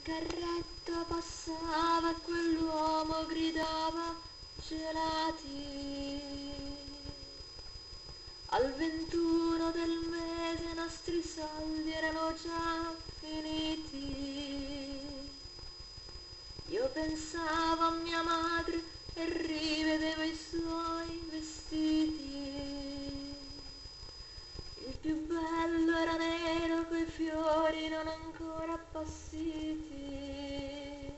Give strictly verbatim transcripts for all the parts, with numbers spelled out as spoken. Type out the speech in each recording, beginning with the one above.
carretta passava e quell'uomo gridava gelati. Al ventuno del mese i nostri soldi erano già finiti. Io pensavo a mia madre e rivedevo i suoi vestiti. Il più bello era nero coi fiori non ancora appassiti.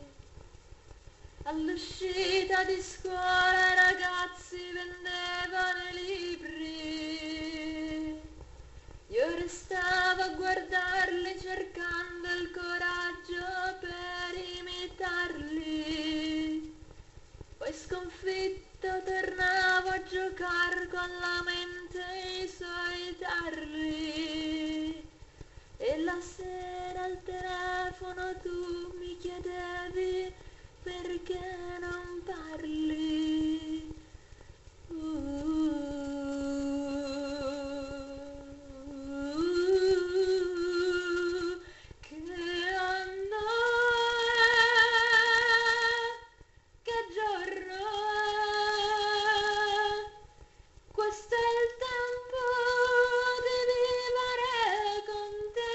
All'uscita di scuola i ragazzi vendevano i libri. Io restavo a guardarli cercando il coraggio per imitarli. Poi sconfitto tornavo a giocare con la mente i suoi tarli. E la sera al telefono tu mi chiedevi perché non parli. Uh, che anno è? Che giorno è? Questo è il tempo di vivere con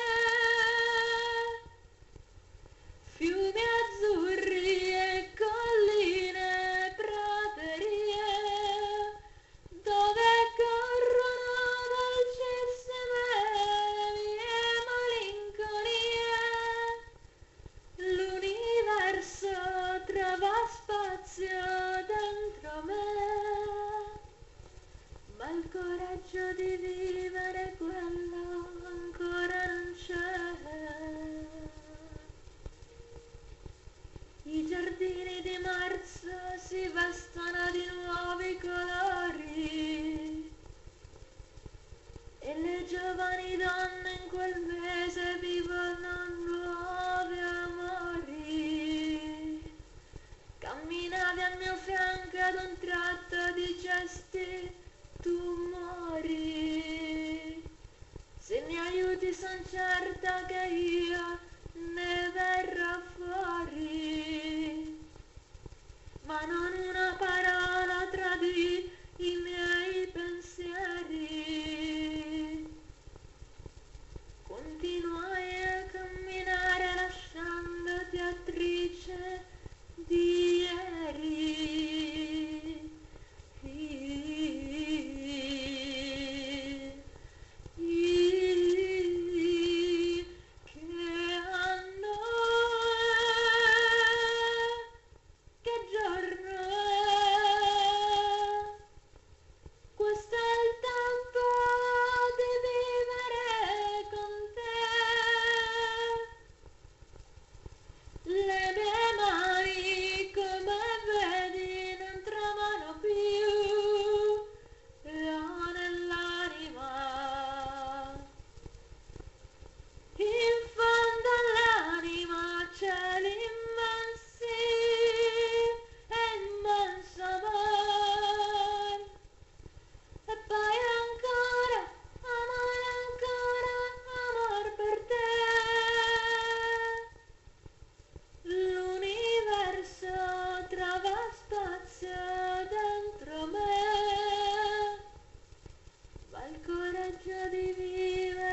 te. Fiumi azzurri e colline, praterie, dove corrono dolcissime mie malinconie. L'universo trova spazio dentro me, ma il coraggio di vivere quello ancora non c'è. I giardini di marzo si vestono di nuovi colori e le giovani donne in quel mese vivono nuovi amori. Camminavi al mio fianco ad un tratto dicesti tu muori. Se mi aiuti son certa che io ne verrò fuori, ma non una parola tradì i miei pensieri. Continuai a camminare lasciandoti attrice di ieri. Le mie mani, come vedi, non tremano più, le ho nell'anima. In fondo all'anima cieli immensi e immenso amor. E poi ancora, amore ancora, amor per te. L'universo trova spazio dentro me, ma il coraggio di vivere